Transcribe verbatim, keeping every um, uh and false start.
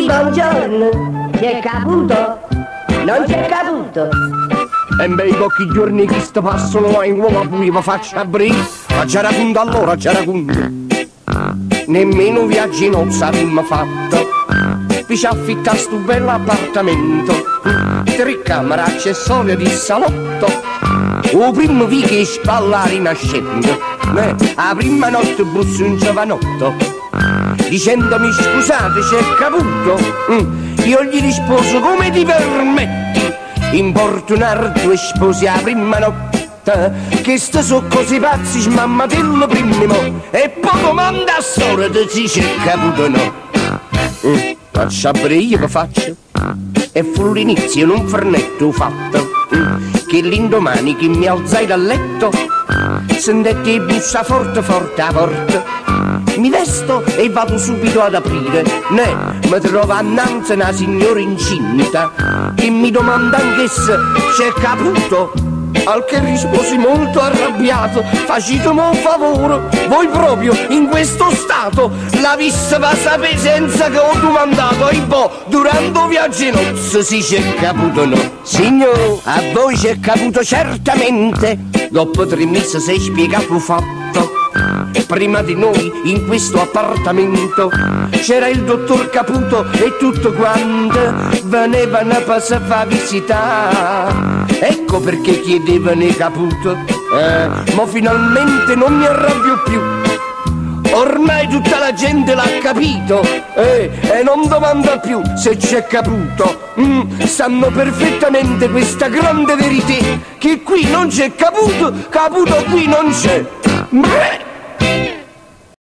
buongiorno, c'è Caputo? Non c'è Caputo? E bei pochi giorni che sto passano in uomo pure vi faccio aprire. Ma già racconto allora, già racconto. Nemmeno viaggi nozze abbiamo fatto. Vi ci affitta sto bello appartamento. Tre camere, accessorio di salotto. O primo vi che spalla rinascendo. Eh, la prima notte busso un giovanotto. Dicendomi scusate c'è Caputo. Mm, io gli risposo come ti permetti importunar due sposi a prima notte, che sto so così pazzi smammatello primo e poi comanda a storia ti si c'è Caputo no. Mm, faccio aprire io che faccio e fu l'inizio non fernetto fatto mm, che l'indomani che mi alzai dal letto sentetti bussa forte forte a porta. Mi vesto e vado subito ad aprire. Ne, mi trovo annanzi una signora incinta che mi domanda anch'essa c'è Caputo. Al che risposi molto arrabbiato: facitemi un favore, voi proprio in questo stato la vista va a sapere senza che ho domandato. E poi durante il viaggio nozze si c'è Caputo no. Signor, a voi c'è Caputo certamente. Dopo tre mesi sei spiegato fatto. Prima di noi in questo appartamento c'era il dottor Caputo e tutto quanto venivano per se fa visitare. Ecco perché chiedevano Caputo. Eh, ma finalmente non mi arrabbio più. Ormai tutta la gente l'ha capito eh, e non domanda più se c'è Caputo. Mm, sanno perfettamente questa grande verità, che qui non c'è Caputo, Caputo qui non c'è. Beh!